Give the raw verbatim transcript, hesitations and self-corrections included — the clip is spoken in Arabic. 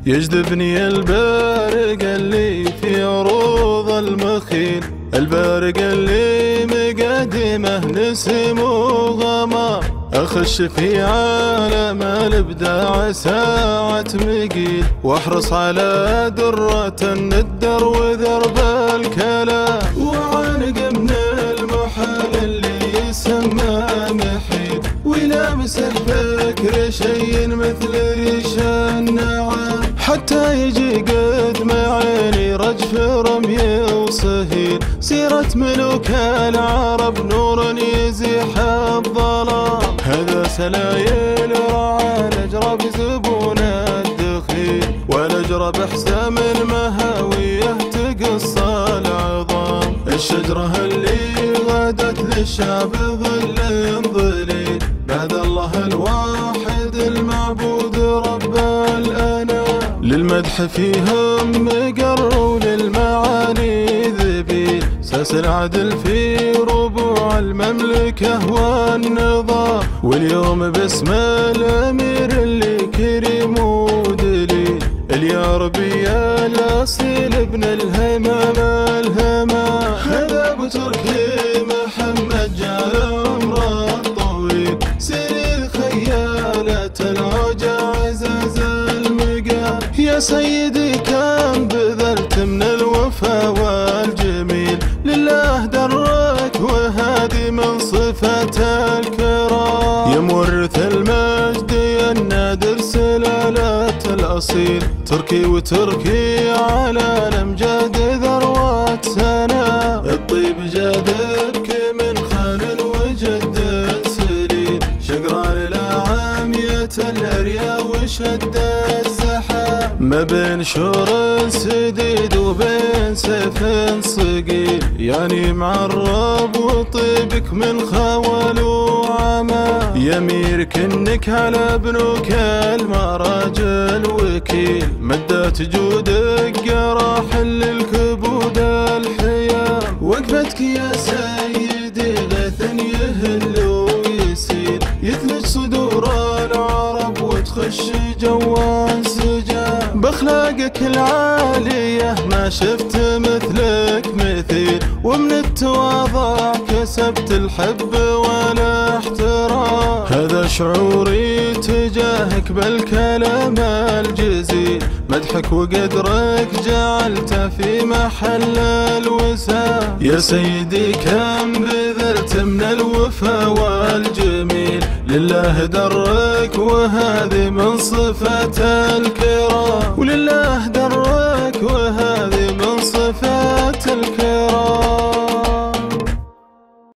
يجذبني البارق اللي في عروض المخيل، البارق اللي مقدمه نسم وغمار، أخش في عالم الإبداع ساعة مقيل، وأحرص على درة الندر وذرب الكلام، وعانق من المحال اللي يسمى محيل، ويلامس الفكر شيء مثل ريش النعام، حتى يجي قدم عيني رجف رمي وصهيل، سيرة ملوك العرب نور يزيح الظلام، هذا سلايل رعى الأجرى بزبون الدخيل، والأجرى بحسام المهاوية تقص العظام، الشجرة اللي غدت للشعب ظل ظليل، بعد الله الواحد المعبود رب الأنام، للمدح فيهم مقر وللمعاني ذبيل، ساس العدل في ربوع المملكة والنظام، واليوم باسم الأمير اللي كريم ودليل، اليا ربي الأصيل ابن الهمام الهمام، هذا أبو تركي محمد جعل عمره طويل، سرير خيالة العوجة عزاز المقام، يا سيدي كم بذلت من الوفا والجميل، لله درك وهذه من صفة الكرام، يا مورث المجد يا النادر سلالة الأصيل، تركي وتركي على الأمجاد ذروة سنة، الطيب جادك من خال وجد سليل، شقران الأعامية الأريا وشد الزحام، ما بين شور سديد وبين سيف صقيل، يعني معرب وطيبك من خول وعما، يميرك انك على بنوك المراجل وكيل، مدات جودك راح للكبود الحيام، وقفتك يا سيدي غيث يهل ويسيل، يثلج صدور العرب وتخش جوا سجام، باخلاقك العالية ما شفت مثلك مثيل، ومن التواضع كسبت الحب والاحترام، هذا شعوري تجاهك بالكلام الجزيل، مدحك وقدرك جعلته في محل الوسام، يا سيدي كم بذلت من الوفا والجميل، لله درك وهذه من صفة الكرام.